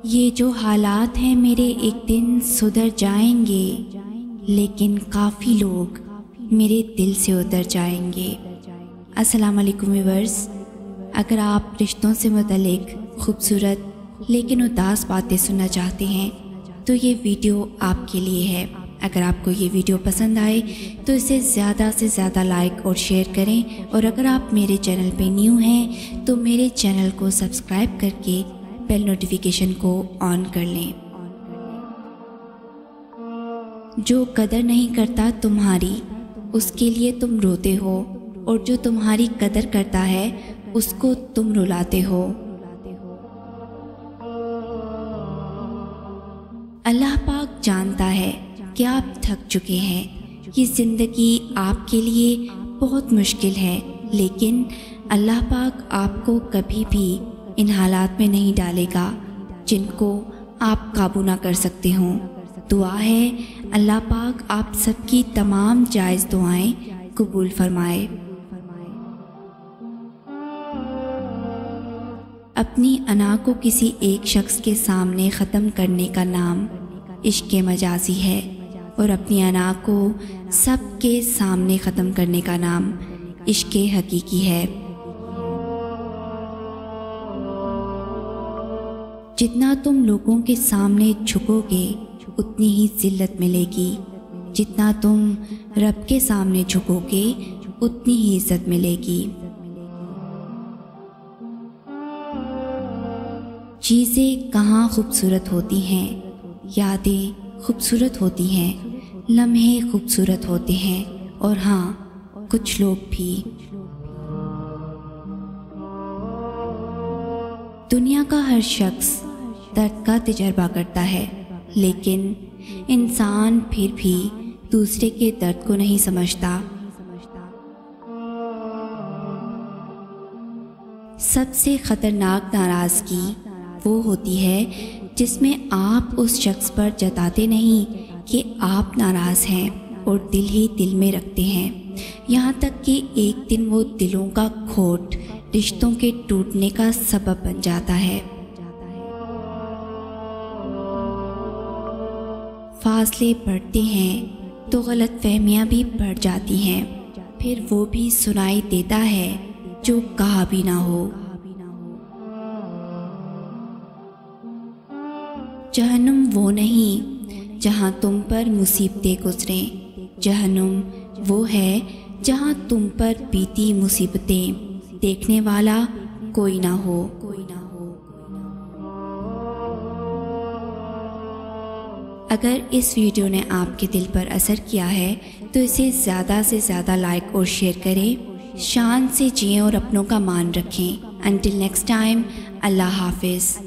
ये जो हालात हैं मेरे एक दिन सुधर जाएंगे, लेकिन काफ़ी लोग मेरे दिल से उतर जाएंगे। अस्सलाम वालेकुम व्यूअर्स, अगर आप रिश्तों से मुतल्लिक खूबसूरत लेकिन उदास बातें सुनना चाहते हैं तो ये वीडियो आपके लिए है। अगर आपको ये वीडियो पसंद आए तो इसे ज़्यादा से ज़्यादा लाइक और शेयर करें, और अगर आप मेरे चैनल पे न्यू हैं तो मेरे चैनल को सब्सक्राइब करके बेल नोटिफिकेशन को ऑन कर लें। जो कदर नहीं करता तुम्हारी, उसके लिए तुम रोते हो, और जो तुम्हारी कदर करता है उसको तुम रुलाते हो। अल्लाह पाक जानता है कि आप थक चुके हैं। ये ज़िंदगी आपके लिए बहुत मुश्किल है, लेकिन अल्लाह पाक आपको कभी भी इन हालात में नहीं डालेगा जिनको आप काबू ना कर सकते हों। दुआ है अल्लाह पाक आप सबकी तमाम जायज़ दुआएं कबूल फरमाए। अपनी अना को किसी एक शख्स के सामने ख़त्म करने का नाम इश्क़ मजाजी है, और अपनी अना को सबके सामने ख़त्म करने का नाम इश्क़ हकीकी है। जितना तुम लोगों के सामने झुकोगे उतनी ही ज़िल्लत मिलेगी, जितना तुम रब के सामने झुकोगे उतनी ही इज़्ज़त मिलेगी। चीज़ें कहाँ खूबसूरत होती हैं, यादें खूबसूरत होती हैं, लम्हे खूबसूरत होते हैं, और हाँ, कुछ लोग भी। दुनिया का हर शख्स दर्द का तजर्बा करता है, लेकिन इंसान फिर भी दूसरे के दर्द को नहीं समझता। सबसे ख़तरनाक नाराज़गी वो होती है जिसमें आप उस शख्स पर जताते नहीं कि आप नाराज़ हैं, और दिल ही दिल में रखते हैं, यहाँ तक कि एक दिन वो दिलों का खोट रिश्तों के टूटने का सबब बन जाता है। फासले बढ़ते हैं तो गलतफहमियां भी बढ़ जाती हैं, फिर वो भी सुनाई देता है जो कहा भी ना हो। जहन्नुम वो नहीं जहां तुम पर मुसीबतें गुजरें, जहन्नुम वो है जहां तुम पर बीती मुसीबतें देखने वाला कोई ना हो। अगर इस वीडियो ने आपके दिल पर असर किया है तो इसे ज़्यादा से ज़्यादा लाइक और शेयर करें। शान से जिएं और अपनों का मान रखें। अंटिल नेक्स्ट टाइम, अल्लाह हाफिज़।